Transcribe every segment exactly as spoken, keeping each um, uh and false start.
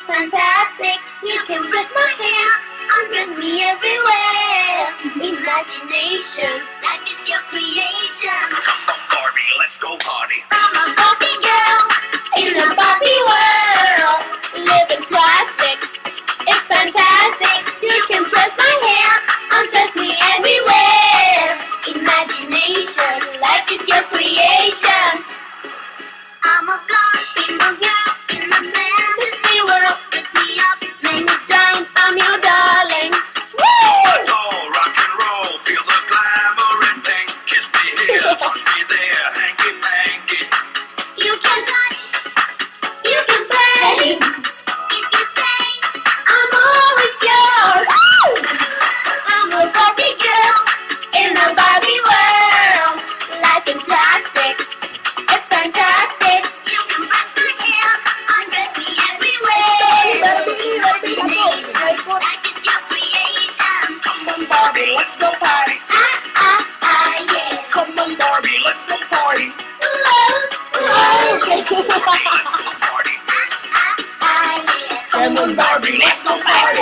fantastic. You can brush my hair, undress me everywhere. Imagination, life is your creation. Come on, Barbie, let's go party. I'm a Barbie girl in a Barbie world. Living plastic, it's fantastic. You can brush my hair, undress me everywhere. Imagination, life is your creation. I'm a blonde single girl in a fantasy world. Dress me up, make me down, I'm your darling. Woo! Oh, rock and roll, feel the glamour and thing. Kiss me here, touch me there, hanky panky. You can touch, you can play. If you say, I'm always yours. Woo! I'm a Barbie girl in a Barbie world. Life is plastic, it's fantastic. You can brush my hair, undress me everywhere. Imagination, life is your creation. Come on, Barbie, let's go party. Ah, ah, ah, yeah. Come on, Barbie, let's go party. Whoa, Barbie, let's go party. ah, ah, yeah. Come on, Barbie, let's go party.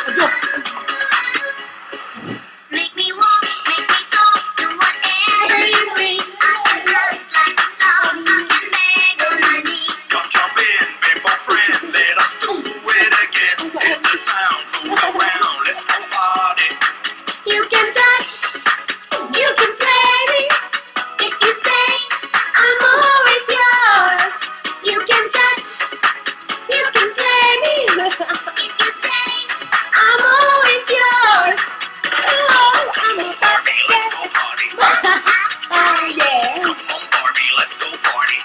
Make me walk, make me talk, do whatever you please. I can love like a star, I can beg on my knees. Come jump in, bimbo friend, let us do it again. Hit the town, fool around, let's go party. You can touch, you can play me. If you say, I'm always yours. You can touch, you can play me. If you say, I'm always yours. Oh, I'm a Barbie, let's go party. ah, yeah. Come on, Barbie, let's go party.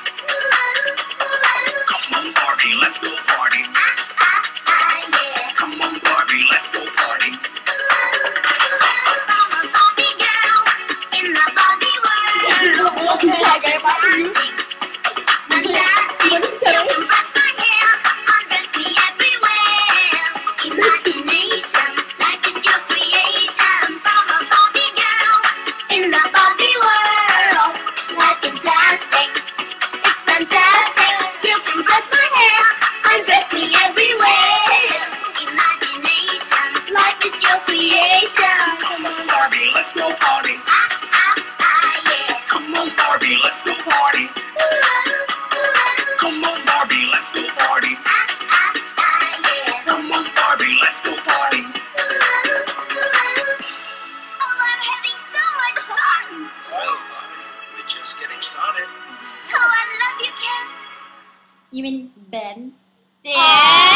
Come on, Barbie, let's go party. Ah, yeah. Come on, Barbie, let's go party. I'm a Barbie girl in the Barbie world. Fantastic, fantastic. You can brush my hair, undress me everywhere. Imagination, life is your creation. I'm a Barbie girl in the Barbie world. Life is plastic, it's fantastic. You can brush my hair, undress me everywhere. Imagination, life is your creation. Come on, Barbie, let's go party. Ah, ah, ah, yeah. Come on, Barbie, let's go party. Come on, Barbie, let's go party. Ah, ah, ah, yeah. Come on, Barbie, let's go party. Oh, I'm having so much fun. Well, Barbie, we're just getting started. Oh, I love you, Ken. You mean Ben? Yeah.